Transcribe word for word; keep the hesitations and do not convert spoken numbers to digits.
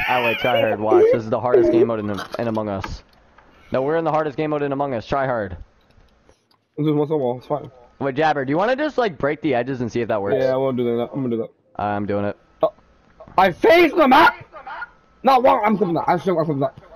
Oh wait, try hard. Watch. This is the hardest game mode in, the, in Among Us. No, we're in the hardest game mode in Among Us. Try hard. This is what's up, wall. It's fine. Wait, Jabber, do you want to just like break the edges and see if that works? Yeah, I won't do that. I'm gonna do that. I'm doing it. Oh. I faced them up. No, well, I'm coming up. I'm still, I'm coming up.